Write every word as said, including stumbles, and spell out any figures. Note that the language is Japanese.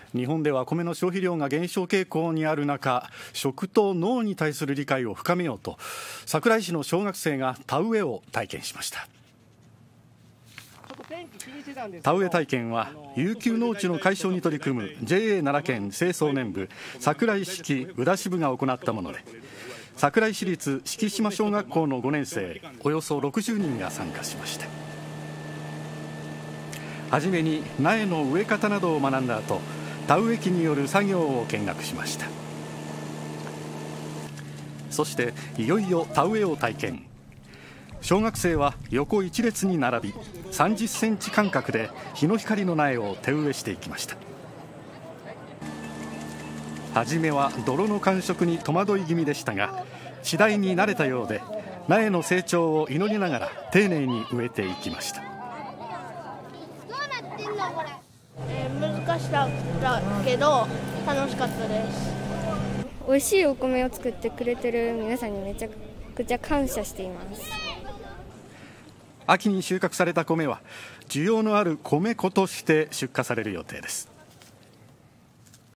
日本では米の消費量が減少傾向にある中、食と農に対する理解を深めようと、桜井市の小学生が田植えを体験しました。田植え体験は遊休農地の解消に取り組む ジェイエー 奈良県清掃年部桜井市浦支部が行ったもので、桜井市立敷島小学校のごねん生およそろくじゅうにんが参加しました。はじめに苗の植え方などを学んだ後、田植え機による作業を見学しました。そしていよいよ田植えを体験。小学生は横一列に並び、さんじゅっセンチ間隔で日の光の苗を手植えしていきました。はじめは泥の感触に戸惑い気味でしたが、次第に慣れたようで、苗の成長を祈りながら丁寧に植えていきました。 えー、難しかったけど楽しかったです。 美味しいお米を作ってくれてる皆さんにめちゃくちゃ感謝しています。 秋に収穫された米は需要のある米粉として出荷される予定です。